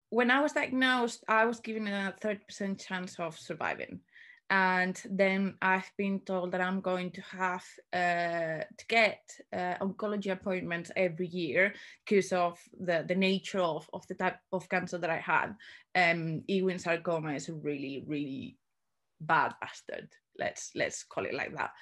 when I was diagnosed, I was given a 30% chance of surviving. And then I've been told that I'm going to have to get oncology appointments every year because of the nature of the type of cancer that I had. Ewing sarcoma is a really, really bad bastard. Let's call it like that.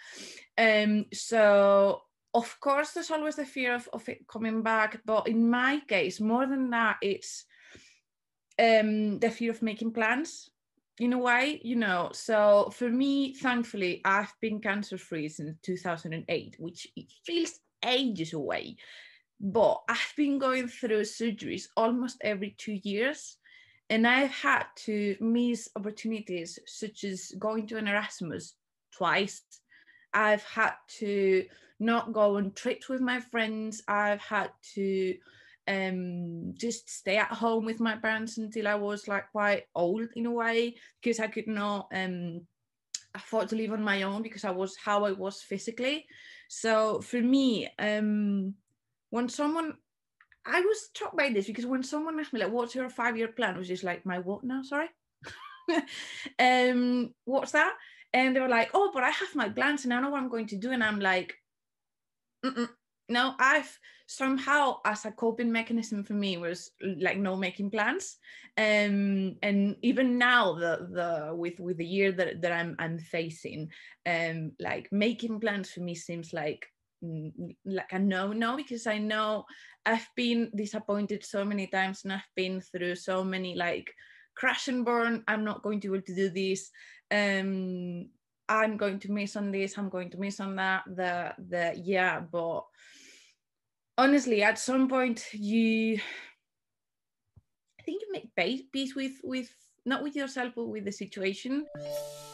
So of course there's always the fear of it coming back, but in my case, more than that, it's the fear of making plans in a way, So for me, thankfully, I've been cancer free since 2008, which it feels ages away. But I've been going through surgeries almost every 2 years. And I've had to miss opportunities such as going to an Erasmus twice. I've had to not go on trips with my friends. I've had to just stay at home with my parents until I was like quite old in a way, because I could not afford to live on my own because I was how I was physically. So for me, when someone, I was shocked by this because when someone asked me like, "What's your 5-year plan?" I was just like, "My what now? Sorry." What's that? And they were like, "Oh, but I have my plans and I know what I'm going to do." And I'm like, mm-mm. No, I've somehow, as a coping mechanism for me, was like no making plans. And even now, the with the year that I'm facing, like making plans for me seems like a no, because I know I've been disappointed so many times and I've been through so many like crash and burn. I'm not going to be able to do this. I'm going to miss on this, I'm going to miss on that, yeah, but honestly, at some point I think you make peace with not with yourself, but with the situation.